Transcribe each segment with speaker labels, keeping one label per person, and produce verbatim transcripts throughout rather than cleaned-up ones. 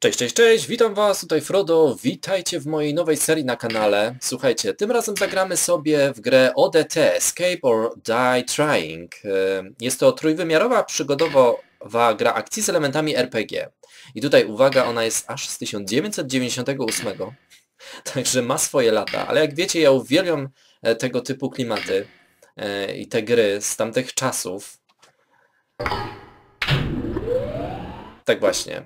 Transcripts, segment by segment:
Speaker 1: Cześć, cześć, cześć, witam was, tutaj Frodo, witajcie w mojej nowej serii na kanale. Słuchajcie, tym razem zagramy sobie w grę O D T, Escape or Die Trying. Jest to trójwymiarowa, przygodowa gra akcji z elementami R P G. I tutaj uwaga, ona jest aż z tysiąc dziewięćset dziewięćdziesiątego ósmego, także ma swoje lata, ale jak wiecie, ja uwielbiam tego typu klimaty i te gry z tamtych czasów. Tak właśnie.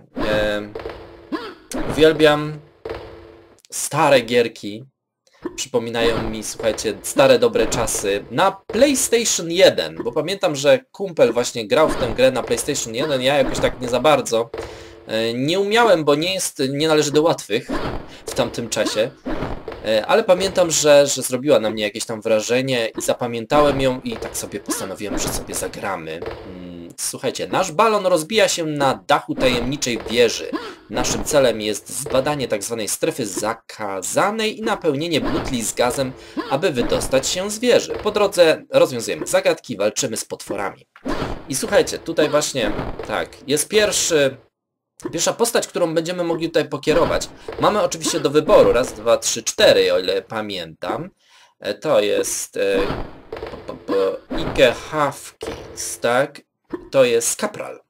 Speaker 1: Uwielbiam stare gierki. Przypominają mi, słuchajcie, stare dobre czasy na PlayStation jeden, bo pamiętam, że kumpel właśnie grał w tę grę na PlayStation jeden, ja jakoś tak nie za bardzo. Nie umiałem, bo nie jest, nie należy do łatwych w tamtym czasie, ale pamiętam, że, że zrobiła na mnie jakieś tam wrażenie i zapamiętałem ją i tak sobie postanowiłem, że sobie zagramy. Słuchajcie, nasz balon rozbija się na dachu tajemniczej wieży. Naszym celem jest zbadanie tzw. strefy zakazanej i napełnienie butli z gazem, aby wydostać się z wieży. Po drodze rozwiązujemy zagadki, walczymy z potworami. I słuchajcie, tutaj właśnie, tak, jest pierwszy... Pierwsza postać, którą będziemy mogli tutaj pokierować. Mamy oczywiście do wyboru raz, dwa, trzy, cztery, o ile pamiętam. To jest e, po, po, po, Ike Hawkins, tak? To jest Kapral.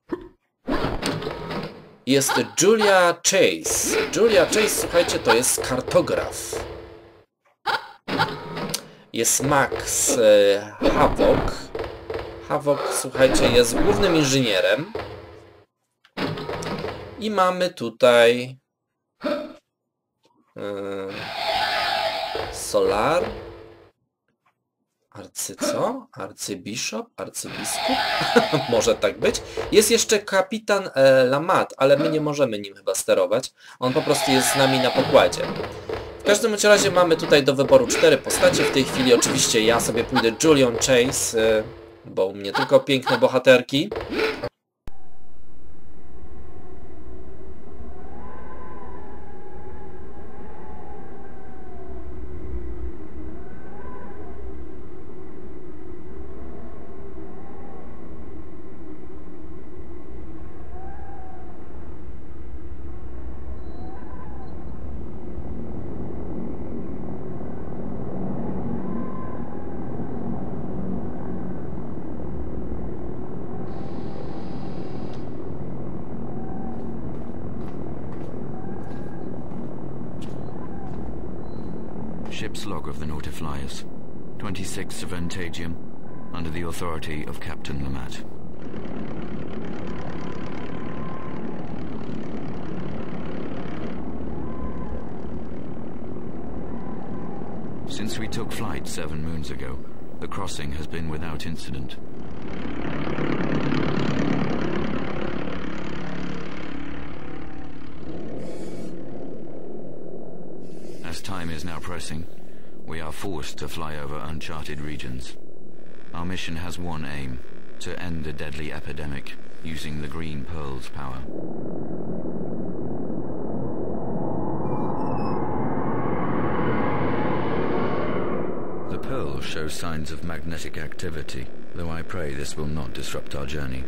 Speaker 1: Jest Julia Chase. Julia Chase, słuchajcie, to jest kartograf. Jest Max e, Havok. Havok, słuchajcie, jest głównym inżynierem. I mamy tutaj yy, Solar, arcyco, arcybiszop, arcybiskup, może tak być. Jest jeszcze kapitan e, Lamat, ale my nie możemy nim chyba sterować. On po prostu jest z nami na pokładzie. W każdym razie mamy tutaj do wyboru cztery postacie. W tej chwili oczywiście ja sobie pójdę Julią Chase, yy, bo u mnie tylko piękne bohaterki.
Speaker 2: Ship's log of the Nautiflyers, twenty-sixth of Ventagium, under the authority of Captain Lamat. Since we took flight seven moons ago, the crossing has been without incident. As time is now pressing, we are forced to fly over uncharted regions. Our mission has one aim, to end the deadly epidemic using the Green Pearl's power. The Pearl shows signs of magnetic activity, though I pray this will not disrupt our journey.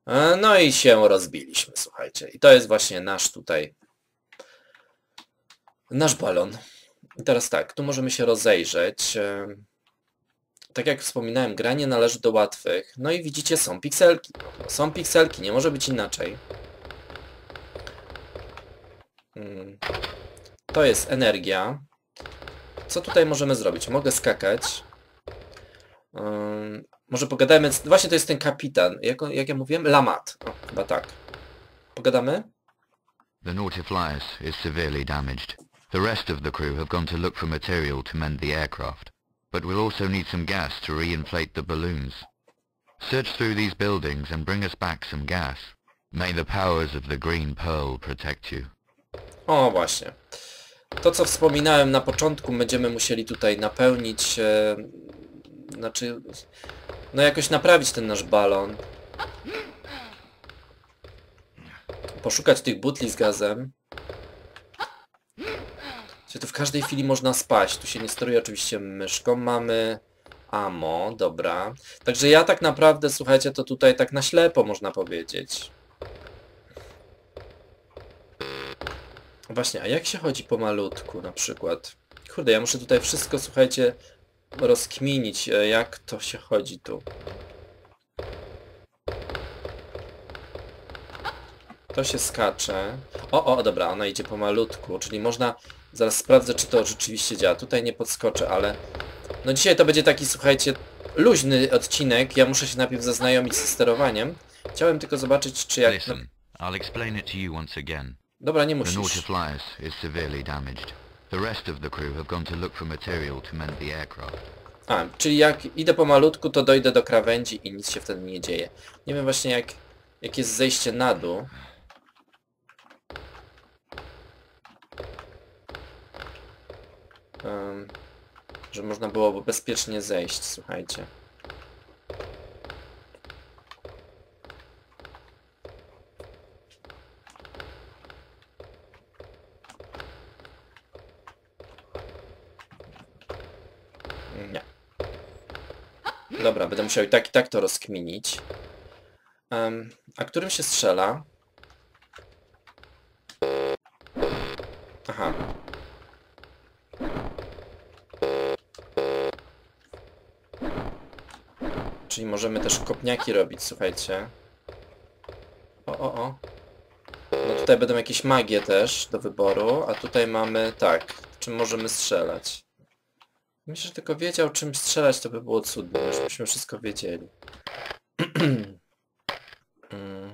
Speaker 1: No i się rozbiliśmy, słuchajcie. I to jest właśnie nasz tutaj, nasz balon. I teraz tak, tu możemy się rozejrzeć. Tak jak wspominałem, gra nie należy do łatwych. No i widzicie, są pikselki. Są pikselki, nie może być inaczej. To jest energia. Co tutaj możemy zrobić? Mogę skakać. Um, może pogadajmy... Właśnie to jest ten kapitan. Jak, jak ja mówiłem? Lamat. O, chyba tak. Pogadamy?
Speaker 2: The Nautiflies is severely damaged. The rest of the crew have gone to look for material to mend the aircraft. But we'll also need some gas to re-inflate the balloons. Search through these buildings and bring us back some gas. May the powers of the Green Pearl protect you.
Speaker 1: O, właśnie. To, co wspominałem na początku, będziemy musieli tutaj napełnić... E, znaczy... No jakoś naprawić ten nasz balon. Poszukać tych butli z gazem. Tu w każdej chwili można spaść. Tu się nie steruje oczywiście myszką. Mamy ammo, dobra. Także ja tak naprawdę, słuchajcie, to tutaj tak na ślepo można powiedzieć. Właśnie, a jak się chodzi pomalutku na przykład? Kurde, ja muszę tutaj wszystko, słuchajcie, rozkminić, jak to się chodzi tu. To się skacze. O, o, dobra, ona idzie pomalutku, czyli można... Zaraz sprawdzę, czy to rzeczywiście działa. Tutaj nie podskoczę, ale... No dzisiaj to będzie taki, słuchajcie, luźny odcinek. Ja muszę się najpierw zaznajomić ze sterowaniem. Chciałem tylko zobaczyć, czy jak...
Speaker 2: Listen, I'll explain it to you once again.
Speaker 1: Dobra, nie
Speaker 2: The
Speaker 1: musisz.
Speaker 2: Nautiflies is severely damaged. The rest of the crew have gone to look for material to mend the aircraft.
Speaker 1: A, czyli jak idę pomalutku, to dojdę do krawędzi i nic się wtedy nie dzieje. Nie wiem właśnie, jak, jak jest zejście na dół. Um, że można było bezpiecznie zejść, słuchajcie. Nie. Dobra, będę musiał i tak i tak to rozkminić. Um, a którym się strzela? Aha. Czyli możemy też kopniaki robić, słuchajcie. O, o, o. No tutaj będą jakieś magie też do wyboru, a tutaj mamy, tak, czym możemy strzelać. Myślę, że tylko wiedział, czym strzelać, to by było cudne, już byśmy wszystko wiedzieli. mm.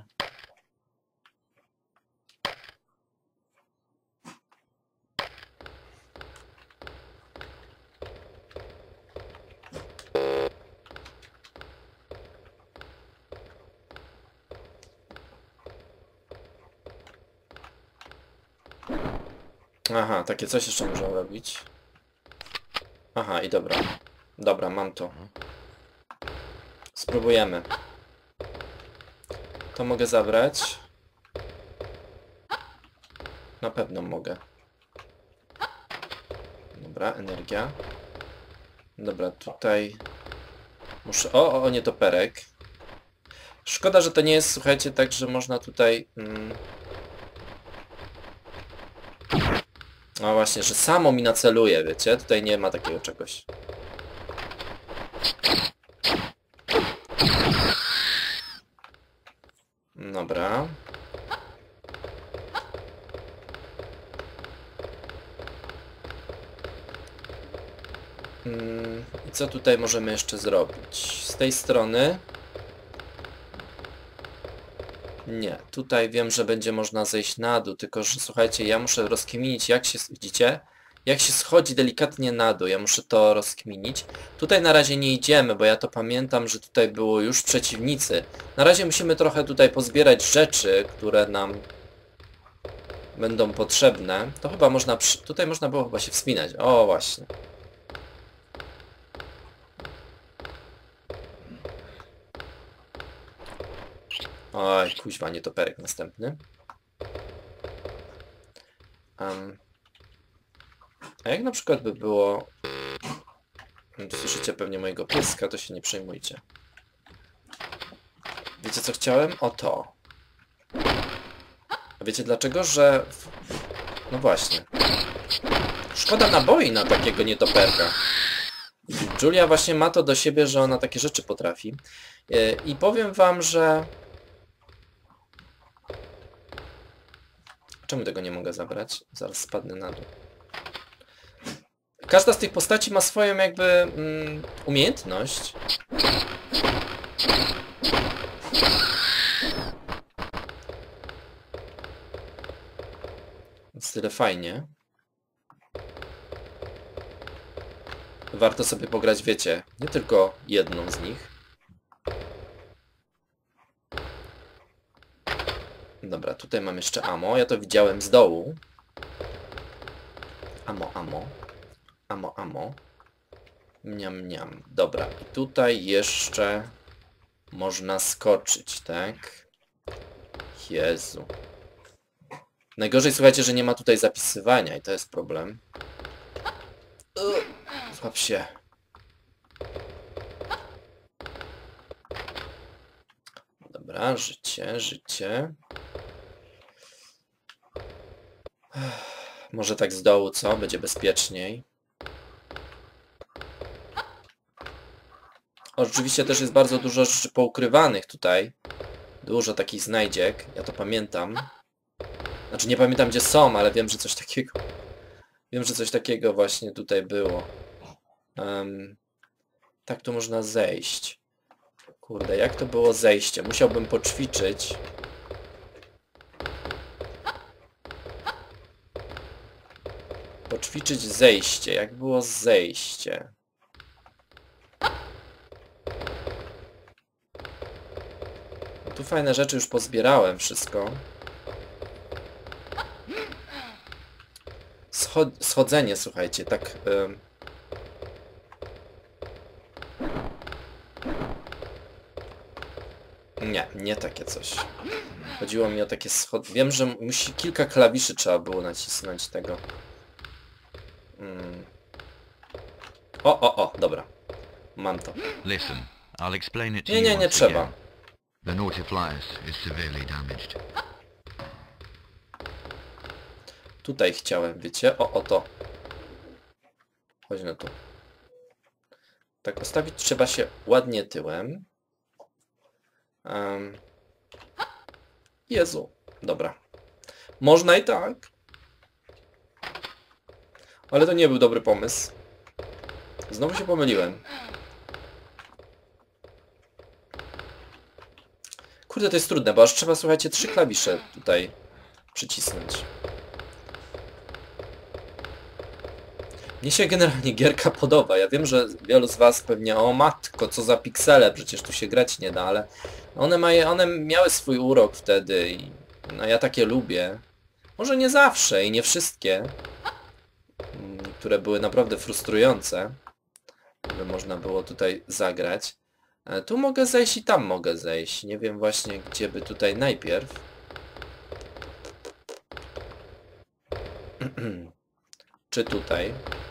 Speaker 1: Aha, takie coś jeszcze muszę robić. Aha, i dobra. Dobra, mam to. Spróbujemy. To mogę zabrać. Na pewno mogę. Dobra, energia. Dobra, tutaj... Muszę... O, o, nietoperek. Szkoda, że to nie jest, słuchajcie, tak, że można tutaj... Mm... No właśnie, że samo mi naceluje, wiecie? Tutaj nie ma takiego czegoś. Dobra. Mm, i co tutaj możemy jeszcze zrobić? Z tej strony... Nie, tutaj wiem, że będzie można zejść na dół, tylko że słuchajcie, ja muszę rozkminić, jak się, widzicie? Jak się schodzi delikatnie na dół, ja muszę to rozkminić. Tutaj na razie nie idziemy, bo ja to pamiętam, że tutaj było już przeciwnicy. Na razie musimy trochę tutaj pozbierać rzeczy, które nam będą potrzebne. To chyba można, przy... tutaj można było chyba się wspinać, o właśnie. Oj, kuźwa, nietoperek następny. Um, a jak na przykład by było... Słyszycie pewnie mojego pieska, to się nie przejmujcie. Wiecie co chciałem? O to. A wiecie dlaczego? Że... No właśnie. Szkoda naboi na takiego nietoperka. Julia właśnie ma to do siebie, że ona takie rzeczy potrafi. I powiem wam, że... Czemu tego nie mogę zabrać? Zaraz spadnę na dół. Każda z tych postaci ma swoją jakby mm, umiejętność. Więc tyle fajnie. Warto sobie pograć, wiecie, nie tylko jedną z nich. Dobra, tutaj mam jeszcze ammo. Ja to widziałem z dołu. Ammo, ammo. Ammo, ammo. Mniam, mniam. Dobra, i tutaj jeszcze można skoczyć, tak? Jezu. Najgorzej, słuchajcie, że nie ma tutaj zapisywania i to jest problem. Złap się. Dobra, życie, życie. Może tak z dołu, co? Będzie bezpieczniej. Oczywiście też jest bardzo dużo rzeczy poukrywanych tutaj. Dużo takich znajdziek. Ja to pamiętam. Znaczy nie pamiętam gdzie są, ale wiem, że coś takiego... Wiem, że coś takiego właśnie tutaj było. Um, tak tu można zejść. Kurde, jak to było zejście? Musiałbym poćwiczyć. Poćwiczyć zejście. Jak było zejście? No tu fajne rzeczy już pozbierałem wszystko. Schod schodzenie, słuchajcie, tak... Ym... Nie, nie takie coś. Chodziło mi o takie schod... Wiem, że musi kilka klawiszy trzeba było nacisnąć tego. Mm. O, o, o, dobra. Mam to.
Speaker 2: Listen, I'll explain it to
Speaker 1: Nie,
Speaker 2: you
Speaker 1: nie, nie
Speaker 2: once
Speaker 1: trzeba.
Speaker 2: again. The Nautiflies is severely damaged.
Speaker 1: Tutaj chciałem, wiecie? O, o to. Chodź no tu. Tak, postawić trzeba się ładnie tyłem. Um. Jezu. Dobra. Można i tak. Ale to nie był dobry pomysł. Znowu się pomyliłem. Kurde, to jest trudne, bo aż trzeba, słuchajcie, trzy klawisze tutaj przycisnąć. Mnie się generalnie gierka podoba. Ja wiem, że wielu z was pewnie, o matko, co za piksele, przecież tu się grać nie da, ale one, mają, one miały swój urok wtedy i no ja takie lubię. Może nie zawsze i nie wszystkie, które były naprawdę frustrujące, żeby można było tutaj zagrać. Tu mogę zejść i tam mogę zejść. Nie wiem właśnie, gdzie by tutaj najpierw. Czy tutaj?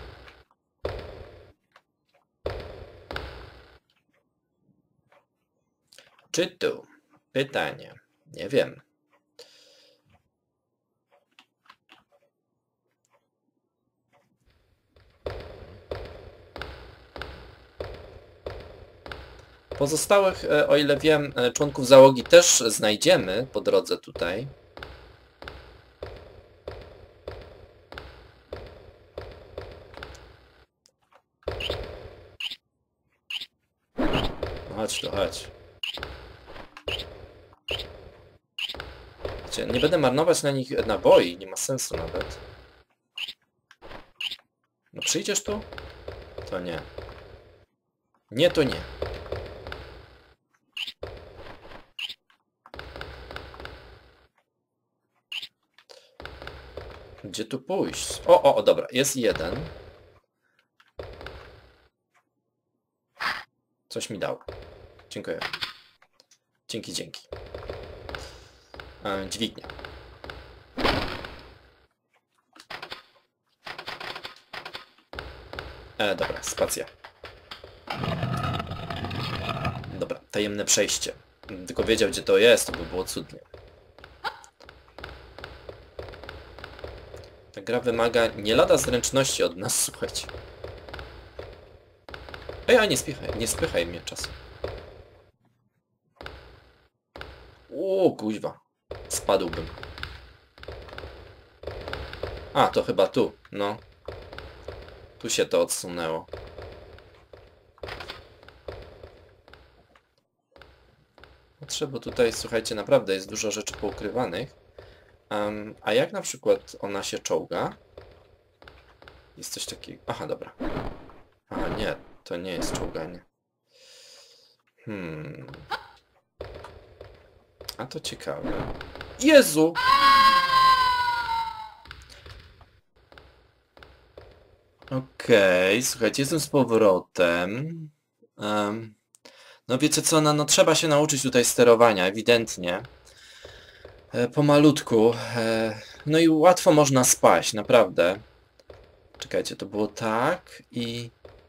Speaker 1: Czy tu? Pytanie. Nie wiem. Pozostałych, o ile wiem, członków załogi też znajdziemy po drodze tutaj. Chodź tu, chodź. Wiecie, nie będę marnować na nich naboi, nie ma sensu nawet. No przyjdziesz tu? To nie. Nie, to nie. Gdzie tu pójść? O, o, o, dobra, jest jeden. Coś mi dał. Dziękuję. Dzięki, dzięki. E, dźwignia. E, dobra, spacja. Dobra, tajemne przejście. Gdybym tylko wiedział, gdzie to jest, to by było cudnie. Ta gra wymaga nie lada zręczności od nas, słuchajcie. Ej, a nie spychaj, nie spychaj mnie czasem. O, kuźwa. Spadłbym. A, to chyba tu, no. Tu się to odsunęło. Trzeba tutaj, słuchajcie, naprawdę jest dużo rzeczy poukrywanych. Um, a jak na przykład ona się czołga? Jest coś takiego... Aha, dobra. Aha, nie, to nie jest czołganie. Hmm... A to ciekawe. Jezu! Okej, okay, słuchajcie, jestem z powrotem. Um, no wiecie co, no, no trzeba się nauczyć tutaj sterowania, ewidentnie. E, pomalutku. E, no i łatwo można spaść, naprawdę. Czekajcie, to było tak i...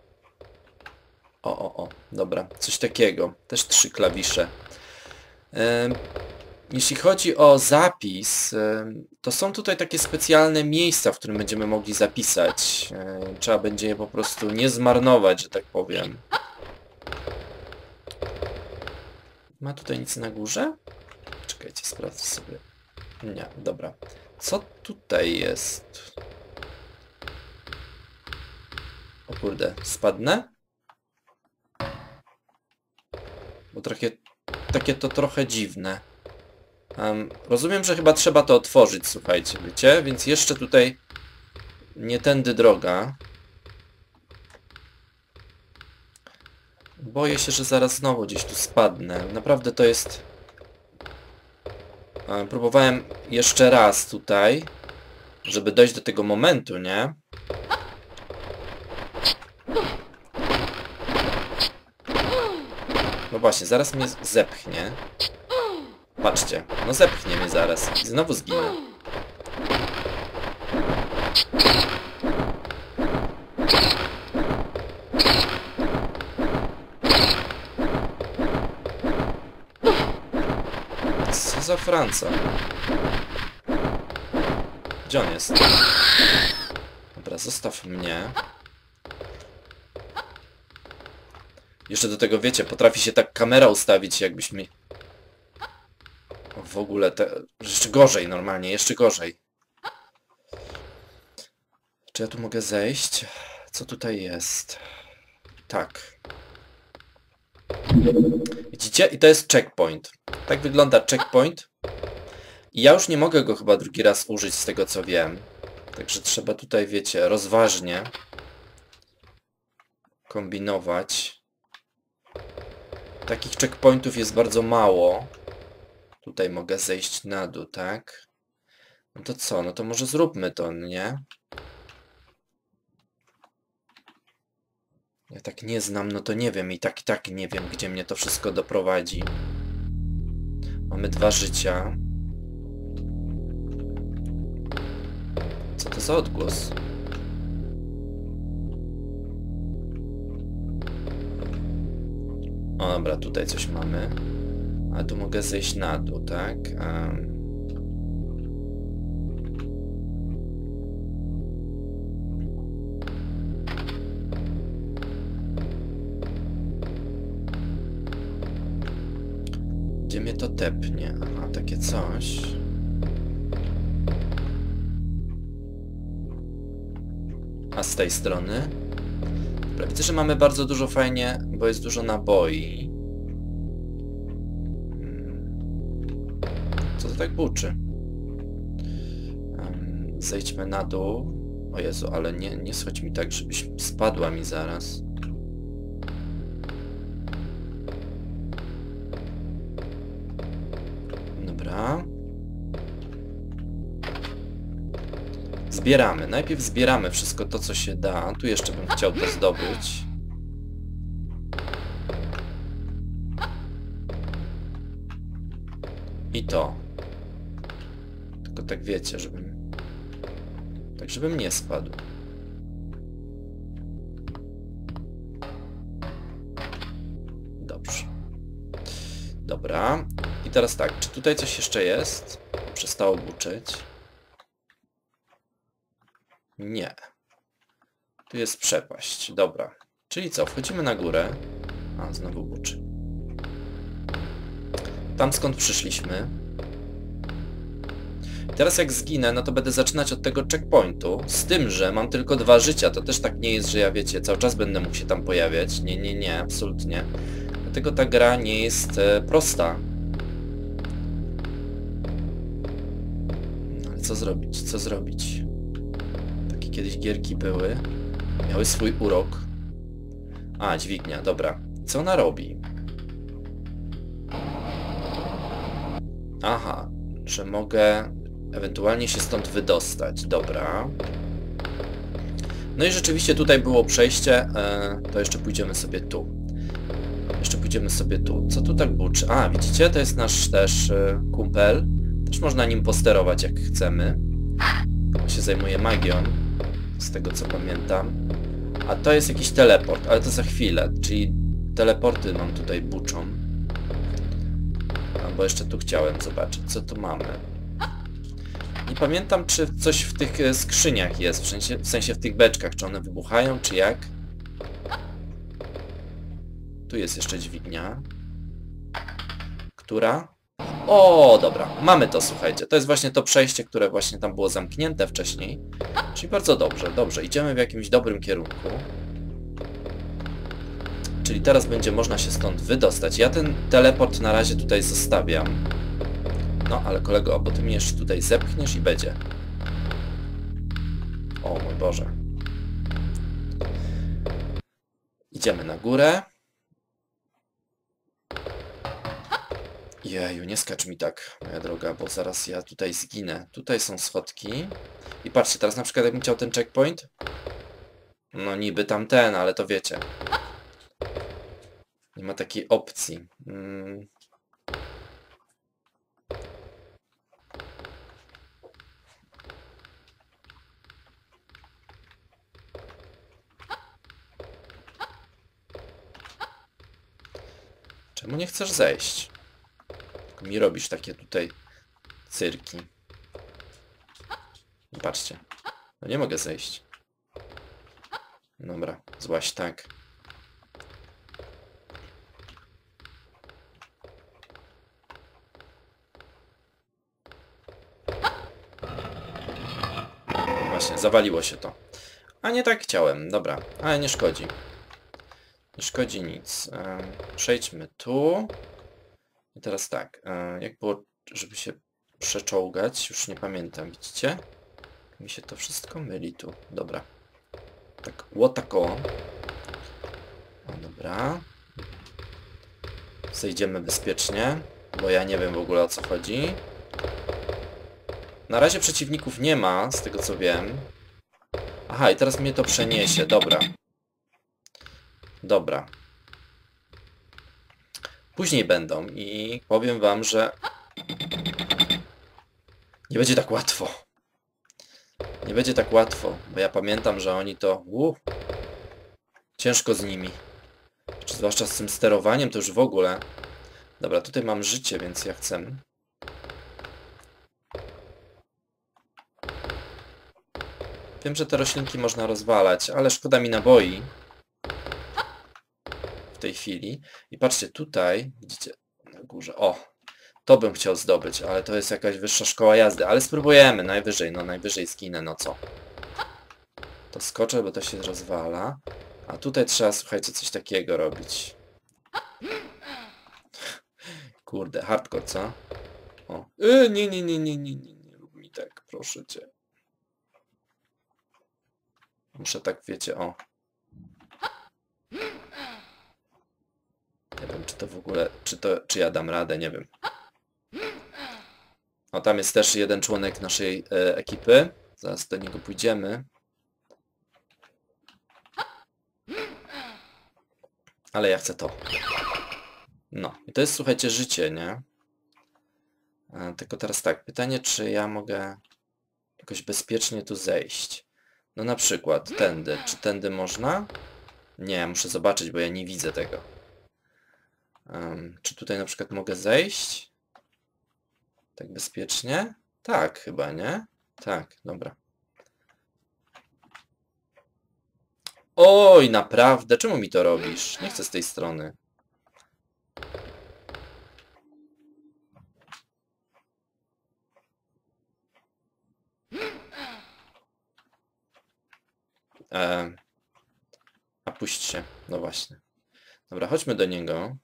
Speaker 1: O, o, o, dobra, coś takiego. Też trzy klawisze. E, Jeśli chodzi o zapis, to są tutaj takie specjalne miejsca, w którym będziemy mogli zapisać. Trzeba będzie je po prostu nie zmarnować, że tak powiem. Ma tutaj nic na górze? Czekajcie, sprawdzę sobie. Nie, dobra. Co tutaj jest? O kurde, spadnę? Bo trochę, takie to trochę dziwne. Um, rozumiem, że chyba trzeba to otworzyć, słuchajcie, wiecie? Więc jeszcze tutaj nie tędy droga. Boję się, że zaraz znowu gdzieś tu spadnę. Naprawdę to jest... Um, próbowałem jeszcze raz tutaj, żeby dojść do tego momentu, nie? No właśnie, zaraz mnie zepchnie. Patrzcie, no zepchnie mnie zaraz i znowu zginę. Co za Franca? Gdzie on jest? Dobra, zostaw mnie. Jeszcze do tego, wiecie, potrafi się tak kamera ustawić, jakbyś mi... W ogóle te... Jeszcze gorzej normalnie, jeszcze gorzej. Czy ja tu mogę zejść? Co tutaj jest? Tak. Widzicie? I to jest checkpoint. Tak wygląda checkpoint. I ja już nie mogę go chyba drugi raz użyć z tego co wiem. Także trzeba tutaj, wiecie, rozważnie kombinować. Takich checkpointów jest bardzo mało. Tutaj mogę zejść na dół, tak? No to co? No to może zróbmy to, nie? Ja tak nie znam, no to nie wiem. I tak i tak nie wiem, gdzie mnie to wszystko doprowadzi. Mamy dwa życia. Co to za odgłos? O, dobra, tutaj coś mamy. A tu mogę zejść na dół, tak? Um. Gdzie mnie to tepnie? Aha, takie coś. A z tej strony? Dobra, widzę, że mamy bardzo dużo fajnie, bo jest dużo naboi. Co to tak buczy? Um, zejdźmy na dół. O Jezu, ale nie, nie schodź mi tak, żebyś spadła mi zaraz. Dobra. Zbieramy. Najpierw zbieramy wszystko to, co się da. Tu jeszcze bym chciał to zdobyć. I to. Tylko tak wiecie, żebym... Tak, żebym nie spadł. Dobrze. Dobra. I teraz tak, czy tutaj coś jeszcze jest? Przestało buczyć. Nie. Tu jest przepaść. Dobra. Czyli co? Wchodzimy na górę. A, znowu buczy. Tam skąd przyszliśmy. Teraz jak zginę, no to będę zaczynać od tego checkpointu. Z tym, że mam tylko dwa życia. To też tak nie jest, że ja wiecie, cały czas będę mógł się tam pojawiać. Nie, nie, nie, absolutnie. Dlatego ta gra nie jest e, prosta. No, ale co zrobić? Co zrobić? Takie kiedyś gierki były. Miały swój urok. A, dźwignia, dobra. Co ona robi? Aha, że mogę ewentualnie się stąd wydostać. Dobra. No i rzeczywiście tutaj było przejście. E, to jeszcze pójdziemy sobie tu. Jeszcze pójdziemy sobie tu. Co tu tak buczy? A, widzicie? To jest nasz też e, kumpel. Też można nim posterować jak chcemy. On się zajmuje magią. Z tego co pamiętam. A to jest jakiś teleport, ale to za chwilę. Czyli teleporty nam tutaj buczą. Bo jeszcze tu chciałem zobaczyć, co tu mamy. Nie pamiętam, czy coś w tych skrzyniach jest, w sensie, w sensie w tych beczkach, czy one wybuchają, czy jak. Tu jest jeszcze dźwignia. Która? O, dobra, mamy to, słuchajcie. To jest właśnie to przejście, które właśnie tam było zamknięte wcześniej. Czyli bardzo dobrze, dobrze, idziemy w jakimś dobrym kierunku. Czyli teraz będzie można się stąd wydostać. Ja ten teleport na razie tutaj zostawiam. No, ale kolego, bo ty mnie jeszcze tutaj zepchniesz i będzie. O mój Boże. Idziemy na górę. Jeju, nie skacz mi tak, moja droga, bo zaraz ja tutaj zginę. Tutaj są schodki. I patrzcie, teraz na przykład jakbym chciał ten checkpoint. No niby tamten, ale to wiecie. Nie ma takiej opcji. Hmm. Czemu nie chcesz zejść? Tylko mi robisz takie tutaj cyrki. Patrzcie. No nie mogę zejść. Dobra, złaś tak. Właśnie, zawaliło się to. A nie tak chciałem, dobra, ale nie szkodzi. Nie szkodzi nic. E, przejdźmy tu. I teraz tak, e, jak było, żeby się przeczołgać, już nie pamiętam, widzicie? Mi się to wszystko myli tu, dobra. Tak, łotako. O, dobra. Zejdziemy bezpiecznie, bo ja nie wiem w ogóle o co chodzi. Na razie przeciwników nie ma, z tego co wiem. Aha, i teraz mnie to przeniesie, dobra. Dobra. Później będą i powiem wam, że nie będzie tak łatwo. Nie będzie tak łatwo, bo ja pamiętam, że oni to... Uh, ciężko z nimi. Zwłaszcza z tym sterowaniem to już w ogóle. Dobra, tutaj mam życie, więc ja chcę... Wiem, że te roślinki można rozwalać, ale szkoda mi naboi. W tej chwili. I patrzcie, tutaj, widzicie, na górze, o, to bym chciał zdobyć, ale to jest jakaś wyższa szkoła jazdy, ale spróbujemy, najwyżej, no najwyżej zginę, no co. To skoczę, bo to się rozwala, a tutaj trzeba, słuchajcie, coś takiego robić. Kurde, hardcore, co? O, yy, nie, nie, nie, nie, nie, nie, nie rób mi tak, proszę cię. Muszę tak, wiecie, o. Nie wiem, czy to w ogóle, czy to, czy ja dam radę, nie wiem. O, tam jest też jeden członek naszej e, ekipy. Zaraz do niego pójdziemy. Ale ja chcę to. No, i to jest, słuchajcie, życie, nie? E, tylko teraz tak, pytanie, czy ja mogę jakoś bezpiecznie tu zejść. No na przykład tędy. Czy tędy można? Nie, muszę zobaczyć, bo ja nie widzę tego. Um, czy tutaj na przykład mogę zejść? Tak bezpiecznie? Tak, chyba, nie? Tak, dobra. Oj, naprawdę? Czemu mi to robisz? Nie chcę z tej strony. E, a puść się. No właśnie. Dobra, chodźmy do niego.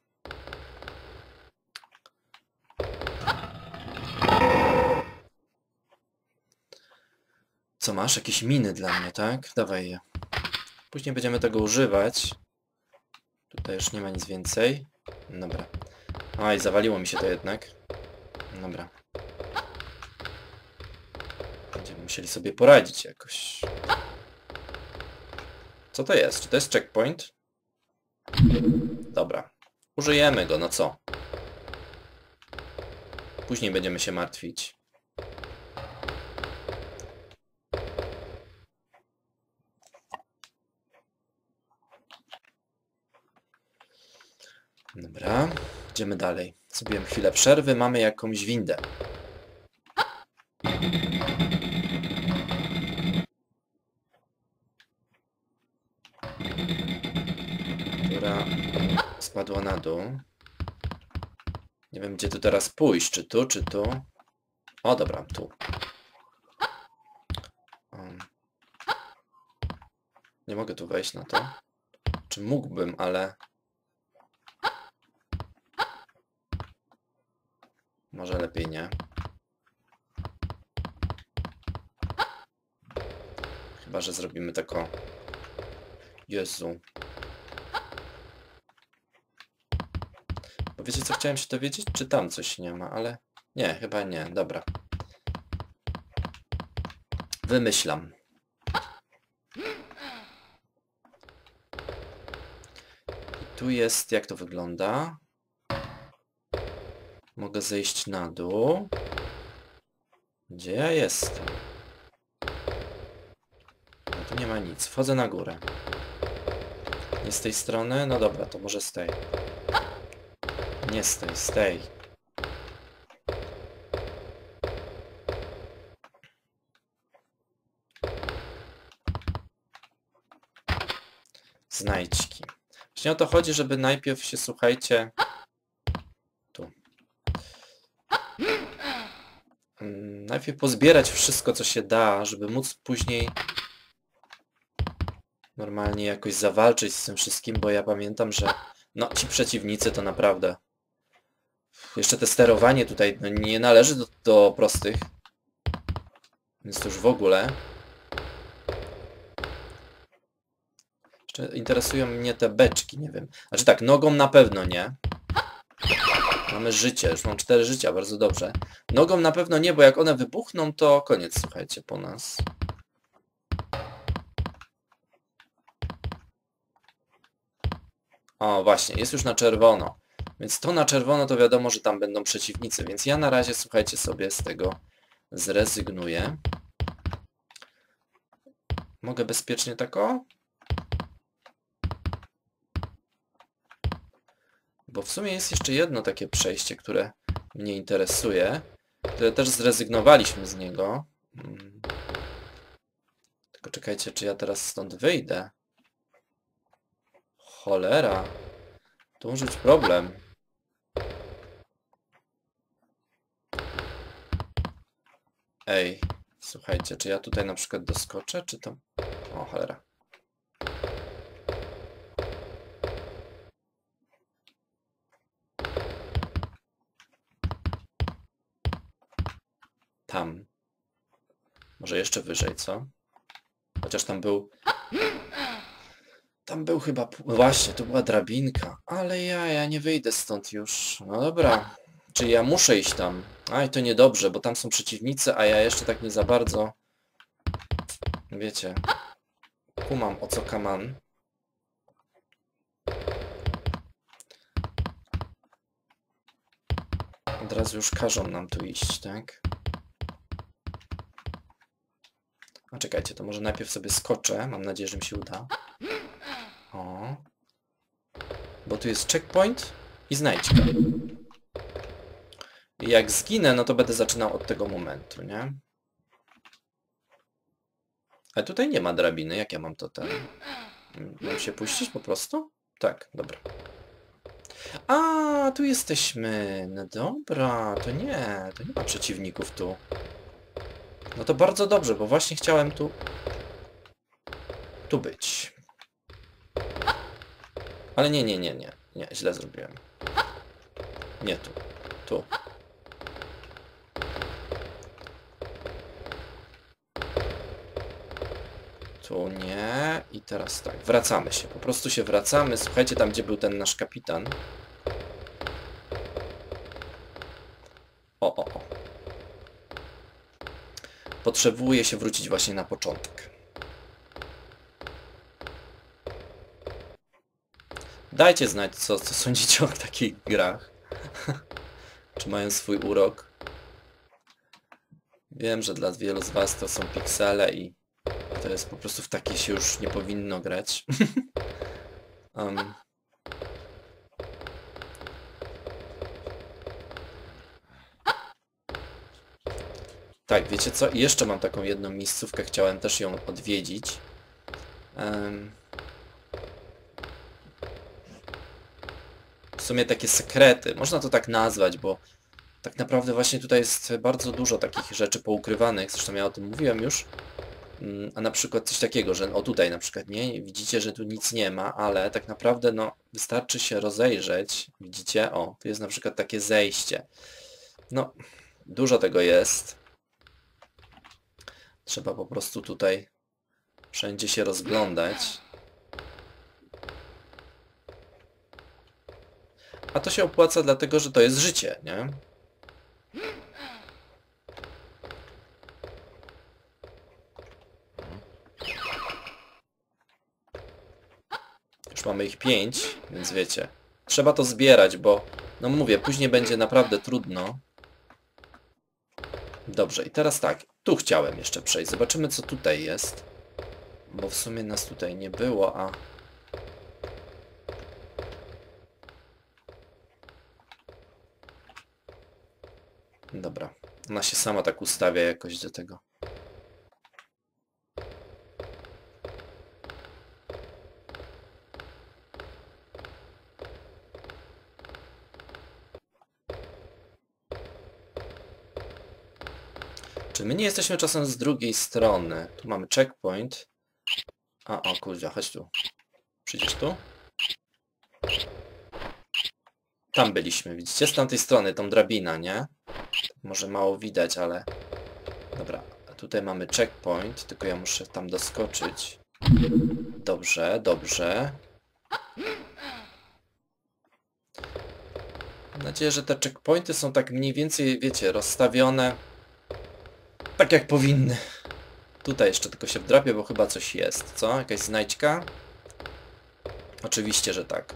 Speaker 1: Co masz? Jakieś miny dla mnie, tak? Dawaj je. Później będziemy tego używać. Tutaj już nie ma nic więcej. Dobra. Oj, zawaliło mi się to jednak. Dobra. Będziemy musieli sobie poradzić jakoś. Co to jest? Czy to jest checkpoint? Dobra. Użyjemy go, no co? Później będziemy się martwić. Dobra. Idziemy dalej. Zrobiłem chwilę przerwy. Mamy jakąś windę. Która spadła na dół. Nie wiem, gdzie tu teraz pójść. Czy tu, czy tu? O, dobra, tu. Um. Nie mogę tu wejść na to. Czy mógłbym, ale... Może lepiej nie. Chyba że zrobimy taką... Jezu. Bo wiecie co, chciałem się dowiedzieć? Czy tam coś nie ma, ale... Nie, chyba nie. Dobra. Wymyślam. I tu jest... Jak to wygląda? Mogę zejść na dół. Gdzie ja jestem? No tu nie ma nic. Wchodzę na górę. Nie z tej strony? No dobra, to może z tej. Nie z tej, z tej. Znajdźki. Właśnie o to chodzi, żeby najpierw się, słuchajcie... Tu. Hmm, najpierw pozbierać wszystko, co się da, żeby móc później... normalnie jakoś zawalczyć z tym wszystkim, bo ja pamiętam, że no ci przeciwnicy to naprawdę... Jeszcze te sterowanie tutaj no, nie należy do, do prostych. Więc to już w ogóle. Jeszcze interesują mnie te beczki, nie wiem. Znaczy tak, nogą na pewno nie. Mamy życie, już mam cztery życia, bardzo dobrze. Nogą na pewno nie, bo jak one wybuchną, to koniec, słuchajcie, po nas. O, właśnie, jest już na czerwono. Więc to na czerwono to wiadomo, że tam będą przeciwnicy. Więc ja na razie, słuchajcie, sobie z tego zrezygnuję. Mogę bezpiecznie tak o? Bo w sumie jest jeszcze jedno takie przejście, które mnie interesuje. Które też zrezygnowaliśmy z niego. Hmm. Tylko czekajcie, czy ja teraz stąd wyjdę? Cholera. To może być problem. Ej, słuchajcie, czy ja tutaj na przykład doskoczę, czy to... O, cholera. Tam. Może jeszcze wyżej, co? Chociaż tam był... Tam był chyba... Właśnie, to była drabinka. Ale ja, ja nie wyjdę stąd już. No dobra. Czyli ja muszę iść tam. Aj, to niedobrze, bo tam są przeciwnicy, a ja jeszcze tak nie za bardzo... Wiecie... Kumam, o co kaman. Od razu już każą nam tu iść, tak? A czekajcie, to może najpierw sobie skoczę. Mam nadzieję, że mi się uda. O. Bo tu jest checkpoint I znajdźka. I jak zginę, no to będę zaczynał od tego momentu, nie? Ale tutaj nie ma drabiny. Jak ja mam to ten... Mam się puścić po prostu? Tak, dobra. A, tu jesteśmy. No dobra, to nie. To nie ma przeciwników tu. No to bardzo dobrze, bo właśnie chciałem tu... Tu być. Ale nie, nie, nie, nie. Nie, źle zrobiłem. Nie tu. Tu. Tu nie. I teraz tak. Wracamy się. Po prostu się wracamy. Słuchajcie, tam gdzie był ten nasz kapitan. O, o, o. Potrzebuję się wrócić właśnie na początek. Dajcie znać, co, co sądzicie o takich grach. Czy mają swój urok. Wiem, że dla wielu z was to są piksele i to jest po prostu w takie się już nie powinno grać. um. Tak, wiecie co? I jeszcze mam taką jedną miejscówkę, chciałem też ją odwiedzić. Um. W sumie takie sekrety, można to tak nazwać, bo tak naprawdę właśnie tutaj jest bardzo dużo takich rzeczy poukrywanych, zresztą ja o tym mówiłem już. A na przykład coś takiego, że o tutaj na przykład, nie? Widzicie, że tu nic nie ma, ale tak naprawdę no wystarczy się rozejrzeć. Widzicie? O, tu jest na przykład takie zejście. No, dużo tego jest. Trzeba po prostu tutaj wszędzie się rozglądać. A to się opłaca dlatego, że to jest życie, nie? Już mamy ich pięć, więc wiecie. Trzeba to zbierać, bo... No mówię, później będzie naprawdę trudno. Dobrze, i teraz tak. Tu chciałem jeszcze przejść. Zobaczymy, co tutaj jest. Bo w sumie nas tutaj nie było, a... Dobra. Ona się sama tak ustawia jakoś do tego. Czy my nie jesteśmy czasem z drugiej strony? Tu mamy checkpoint. A, o kurwa, chodź tu. Przyjdziesz tu? Tam byliśmy, widzicie? Z tamtej strony, tą drabina, nie? Może mało widać, ale... Dobra, a tutaj mamy checkpoint, tylko ja muszę tam doskoczyć. Dobrze, dobrze. Mam nadzieję, że te checkpointy są tak mniej więcej, wiecie, rozstawione tak jak powinny. Tutaj jeszcze tylko się wdrapię, bo chyba coś jest, co? Jakaś znajdźka? Oczywiście, że tak.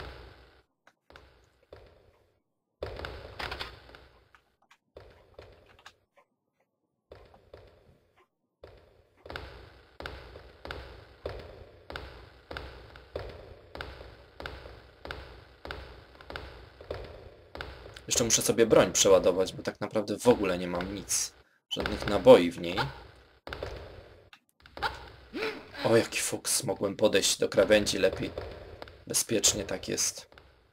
Speaker 1: Jeszcze muszę sobie broń przeładować, bo tak naprawdę w ogóle nie mam nic. Żadnych naboi w niej. O, jaki fuks. Mogłem podejść do krawędzi lepiej. Bezpiecznie tak jest.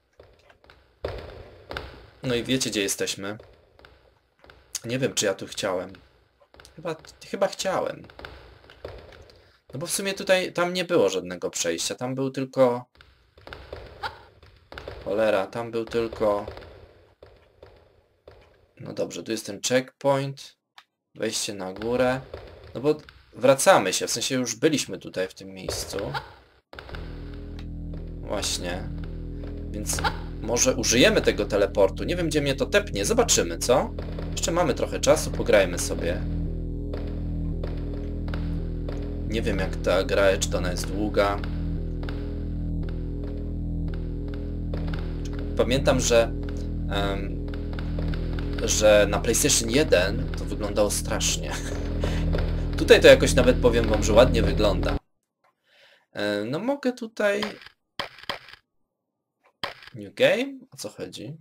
Speaker 1: No i wiecie, gdzie jesteśmy. Nie wiem, czy ja tu chciałem. Chyba, chyba chciałem. No bo w sumie tutaj, tam nie było żadnego przejścia. Tam był tylko... Cholera, tam był tylko... No dobrze, tu jest ten checkpoint. Wejście na górę. No bo wracamy się, w sensie już byliśmy tutaj w tym miejscu. Właśnie. Więc może użyjemy tego teleportu. Nie wiem, gdzie mnie to tepnie. Zobaczymy, co? Jeszcze mamy trochę czasu, pograjmy sobie. Nie wiem, jak ta gra, czy to ona jest długa. Pamiętam, że... Um, że na PlayStation jeden to wyglądało strasznie. Tutaj to jakoś nawet powiem wam, że ładnie wygląda. No mogę tutaj... New game? O co chodzi?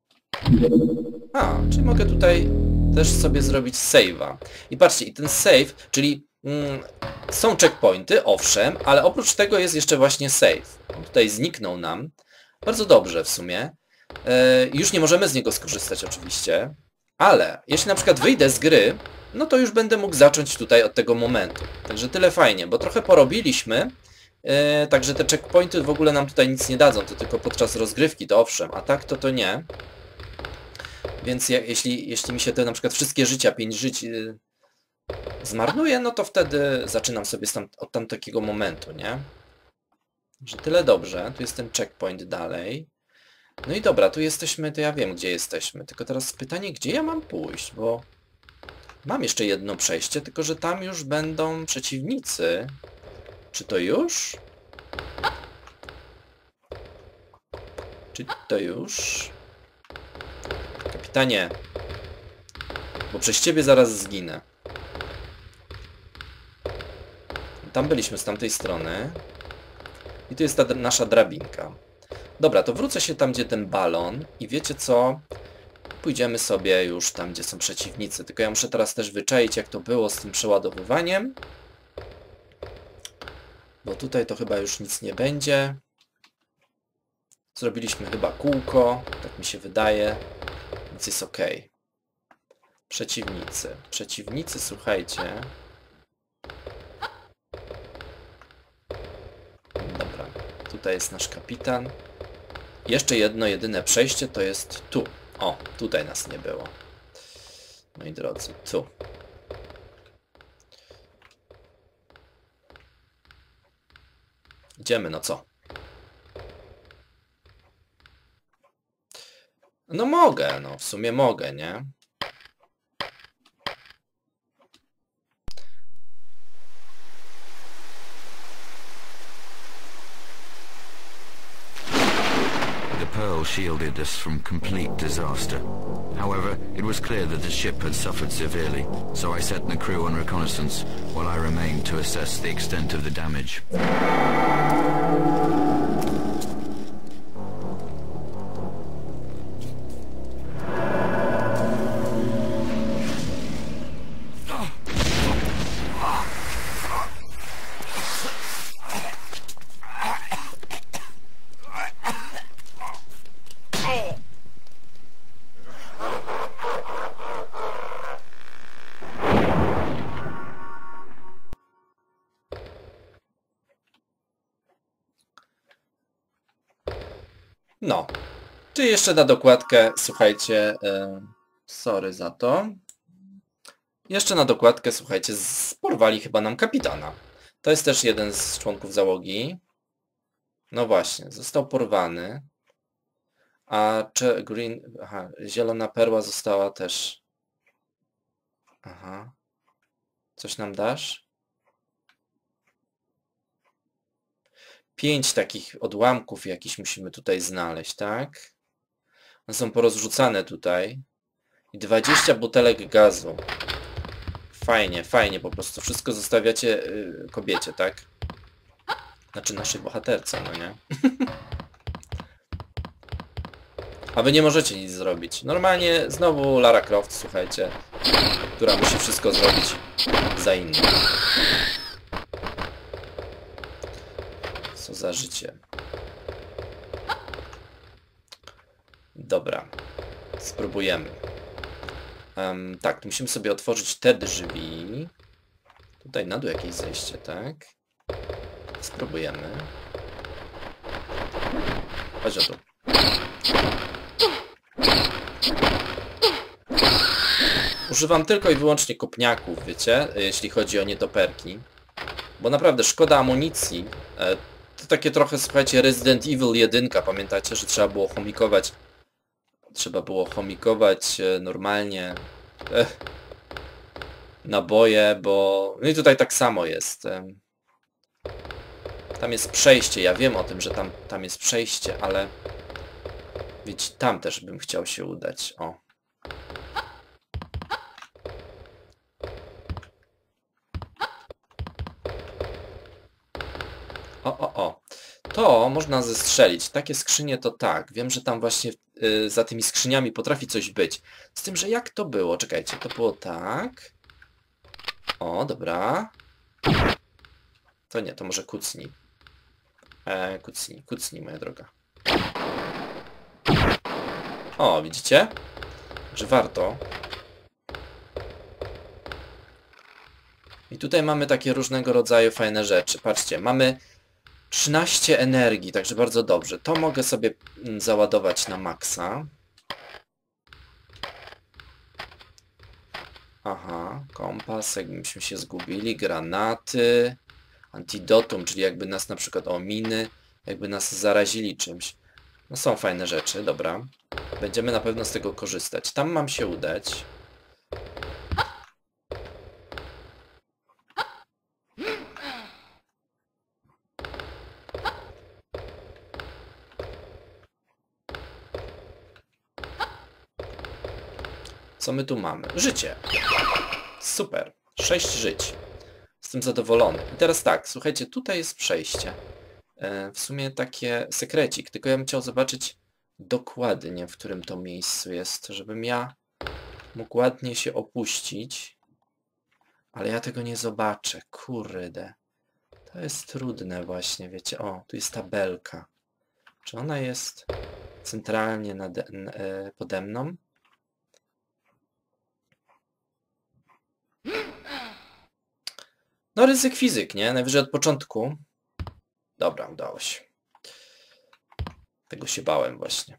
Speaker 1: A, czyli mogę tutaj też sobie zrobić save'a. I patrzcie, i ten save, czyli mm, są checkpointy, owszem, ale oprócz tego jest jeszcze właśnie save. On tutaj zniknął nam. Bardzo dobrze w sumie. E, już nie możemy z niego skorzystać oczywiście, ale jeśli na przykład wyjdę z gry, no to już będę mógł zacząć tutaj od tego momentu. Także tyle fajnie, bo trochę porobiliśmy. E, także te checkpointy w ogóle nam tutaj nic nie dadzą, to tylko podczas rozgrywki, to owszem, a tak to to nie. Więc ja, jeśli, jeśli mi się te na przykład wszystkie życia, pięć żyć yy, zmarnuje, no to wtedy zaczynam sobie tam, od tam takiego momentu, nie? Że tyle dobrze. Tu jest ten checkpoint dalej. No i dobra, tu jesteśmy, to ja wiem, gdzie jesteśmy. Tylko teraz pytanie, gdzie ja mam pójść, bo mam jeszcze jedno przejście, tylko że tam już będą przeciwnicy. Czy to już? Czy to już? Kapitanie, bo przez ciebie zaraz zginę. Tam byliśmy z tamtej strony. I tu jest ta nasza drabinka. Dobra, to wrócę się tam, gdzie ten balon. I wiecie co? Pójdziemy sobie już tam, gdzie są przeciwnicy. Tylko ja muszę teraz też wyczaić, jak to było z tym przeładowywaniem. Bo tutaj to chyba już nic nie będzie. Zrobiliśmy chyba kółko. Tak mi się wydaje. Więc jest ok. Przeciwnicy. Przeciwnicy, słuchajcie. Dobra. Tutaj jest nasz kapitan. Jeszcze jedno, jedyne przejście to jest tu. O, tutaj nas nie było. Moi drodzy, tu. Idziemy, no co? No mogę, no w sumie mogę, nie?
Speaker 2: The Pearl shielded us from complete disaster. However, it was clear that the ship had suffered severely, so I set the crew on reconnaissance while I remained to assess the extent of the damage.
Speaker 1: No. Czy jeszcze na dokładkę, słuchajcie, yy, sorry za to. Jeszcze na dokładkę, słuchajcie, porwali chyba nam kapitana. To jest też jeden z członków załogi. No właśnie, został porwany. A czy green... Aha, zielona perła została też... Aha. Coś nam dasz? Pięć takich odłamków jakichś musimy tutaj znaleźć, tak? One są porozrzucane tutaj. I dwadzieścia butelek gazu. Fajnie, fajnie po prostu. Wszystko zostawiacie yy, kobiecie, tak? Znaczy naszej bohaterce, no nie? A wy nie możecie nic zrobić. Normalnie znowu Lara Croft, słuchajcie, która musi wszystko zrobić za innych. Co za życie. Dobra. Spróbujemy. Um, tak, tu musimy sobie otworzyć te drzwi. Tutaj na dół jakieś zejście, tak? Spróbujemy. Chodź o tu. Używam tylko i wyłącznie kopniaków, wiecie, jeśli chodzi o nietoperki. Bo naprawdę szkoda amunicji. To takie trochę, słuchajcie, Resident Evil jeden, pamiętacie, że trzeba było chomikować. Trzeba było chomikować normalnie Ech. naboje, bo... No i tutaj tak samo jest. Tam jest przejście, ja wiem o tym, że tam, tam jest przejście, ale... Wiecie, tam też bym chciał się udać. O. O, o, o. To można zestrzelić. Takie skrzynie to tak. Wiem, że tam właśnie y, za tymi skrzyniami potrafi coś być. Z tym, że jak to było? Czekajcie, to było tak. O, dobra. To nie, to może kucnij. E, kucnij, kucnij, moja droga. O, widzicie? Że warto. I tutaj mamy takie różnego rodzaju fajne rzeczy. Patrzcie, mamy trzynaście energii, także bardzo dobrze. To mogę sobie załadować na maksa. Aha, kompas, jakbyśmy się zgubili, granaty, antidotum, czyli jakby nas na przykład, o, miny, jakby nas zarazili czymś. No są fajne rzeczy, dobra. Będziemy na pewno z tego korzystać. Tam mam się udać. Co my tu mamy? Życie. Super. Sześć żyć. Jestem zadowolony. I teraz tak, słuchajcie, tutaj jest przejście. E, w sumie takie sekrecik, tylko ja bym chciał zobaczyć dokładnie, w którym to miejscu jest, żebym ja mógł ładnie się opuścić. Ale ja tego nie zobaczę. Kurde. To jest trudne właśnie, wiecie. O, tu jest tabelka. Czy ona jest centralnie nade, e, pode mną? No ryzyk fizyk, nie? Najwyżej od początku. Dobra, udało się. Tego się bałem właśnie.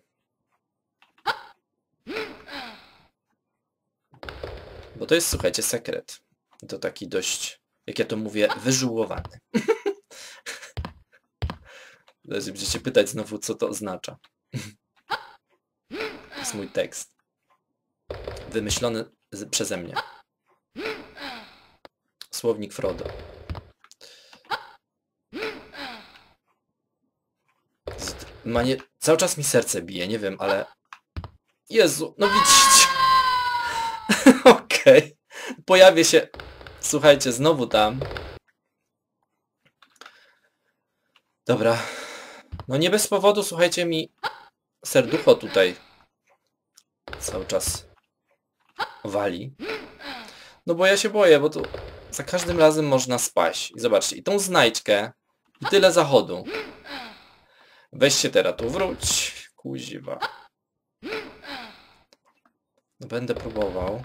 Speaker 1: Bo to jest, słuchajcie, sekret. To taki dość, jak ja to mówię, wyżułowany. Będziecie pytać znowu, co to oznacza. To jest mój tekst. Wymyślony z, przeze mnie. Słownik Frodo. Manie, cały czas mi serce bije, nie wiem, ale... Jezu, no widzicie. Okej. Okay. Pojawię się, słuchajcie, znowu tam. Dobra. No nie bez powodu, słuchajcie, mi serducho tutaj cały czas wali. No bo ja się boję, bo tu za każdym razem można spaść. I zobaczcie, i tą znajdźkę, i tyle zachodu. Weź się teraz tu, wróć. Kuziwa. No będę próbował.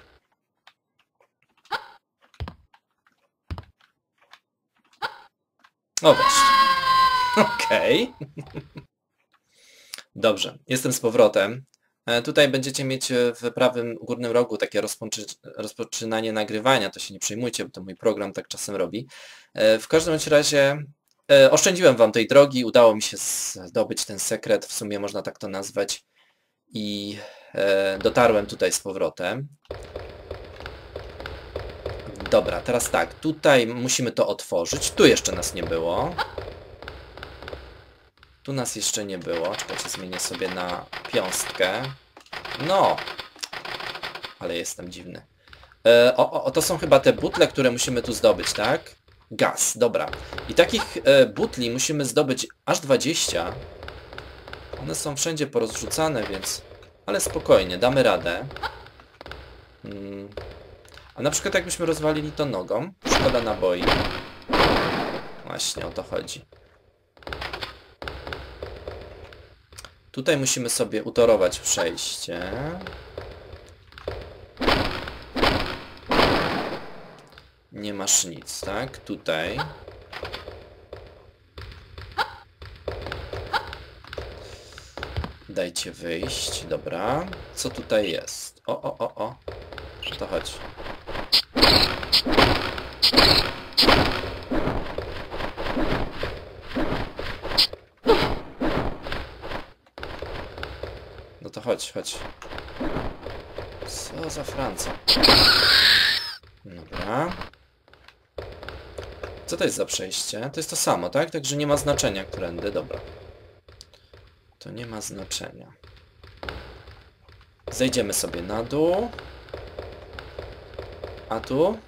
Speaker 1: O właśnie. Okej. Okay. Dobrze, jestem z powrotem. E, tutaj będziecie mieć w prawym górnym rogu takie rozpoczy rozpoczynanie nagrywania. To się nie przejmujcie, bo to mój program tak czasem robi. E, w każdym razie e, oszczędziłem wam tej drogi. Udało mi się zdobyć ten sekret. W sumie można tak to nazwać. I e, dotarłem tutaj z powrotem. Dobra, teraz tak. Tutaj musimy to otworzyć. Tu jeszcze nas nie było. Tu nas jeszcze nie było. Czekajcie, zmienię sobie na piąstkę. No. Ale jestem dziwny. E, o, o, to są chyba te butle, które musimy tu zdobyć, tak? Gaz, dobra. I takich e, butli musimy zdobyć aż dwadzieścia. One są wszędzie porozrzucane, więc... Ale spokojnie, damy radę. Hmm. A na przykład jakbyśmy rozwalili to nogą. Szkoda naboi. Właśnie o to chodzi. Tutaj musimy sobie utorować przejście. Nie masz nic, tak? Tutaj. Dajcie wyjść, dobra. Co tutaj jest? O, o, o, o. O to chodzi. No to chodź, chodź. Co za Francja? Dobra. Co to jest za przejście? To jest to samo, tak? Także nie ma znaczenia, którędy. Dobra. To nie ma znaczenia. Zejdziemy sobie na dół. A tu?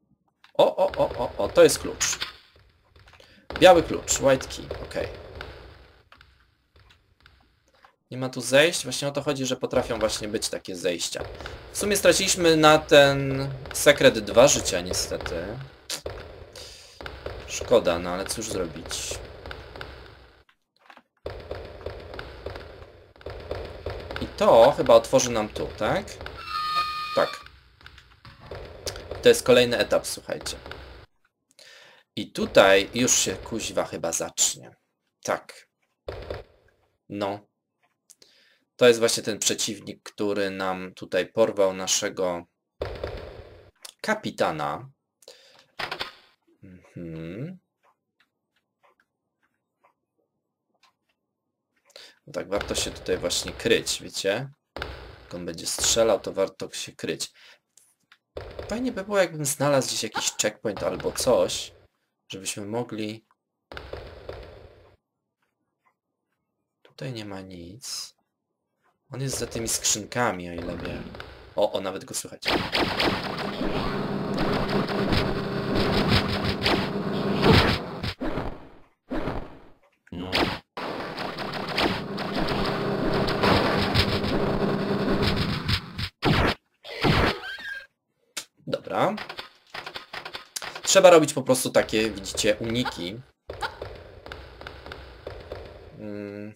Speaker 1: O, o, o, o, o, to jest klucz. Biały klucz, white key, ok. Nie ma tu zejść? Właśnie o to chodzi, że potrafią właśnie być takie zejścia. W sumie straciliśmy na ten sekret dwa życia niestety. Szkoda, no ale cóż zrobić. I to chyba otworzy nam tu, tak? Tak. To jest kolejny etap, słuchajcie. I tutaj już się kuźwa chyba zacznie. Tak. No. To jest właśnie ten przeciwnik, który nam tutaj porwał naszego kapitana. Mhm. No tak, warto się tutaj właśnie kryć, wiecie? Jak on będzie strzelał, to warto się kryć. Fajnie by było, jakbym znalazł gdzieś jakiś checkpoint albo coś, żebyśmy mogli... Tutaj nie ma nic. On jest za tymi skrzynkami, o ile wiem. O, o, nawet go słychać. No. Dobra. Trzeba robić po prostu takie, widzicie, uniki. Hmm.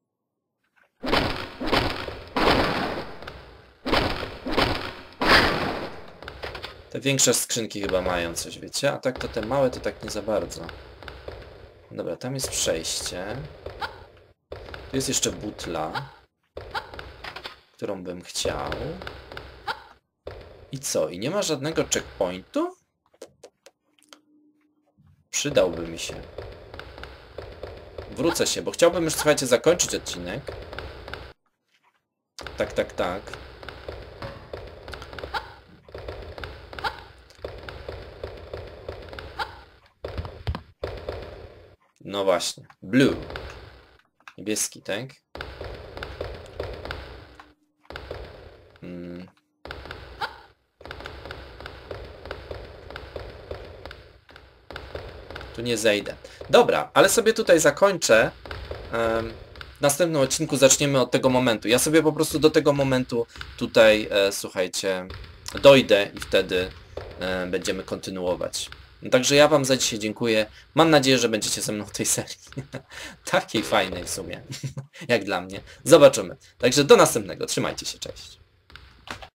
Speaker 1: Te większe skrzynki chyba mają coś, wiecie? A tak to te małe to tak nie za bardzo. Dobra, tam jest przejście. Tu jest jeszcze butla, którą bym chciał. I co? I nie ma żadnego checkpointu? Przydałby mi się. Wrócę się, bo chciałbym już, słuchajcie, zakończyć odcinek. Tak, tak, tak. No właśnie. Blue. Niebieski, tak? Hmm. Tu nie zejdę. Dobra, ale sobie tutaj zakończę. W następnym odcinku zaczniemy od tego momentu. Ja sobie po prostu do tego momentu tutaj, e, słuchajcie, dojdę i wtedy e, będziemy kontynuować. No, także ja wam za dzisiaj dziękuję. Mam nadzieję, że będziecie ze mną w tej serii. Takiej fajnej w sumie. Jak dla mnie. Zobaczymy. Także do następnego. Trzymajcie się. Cześć.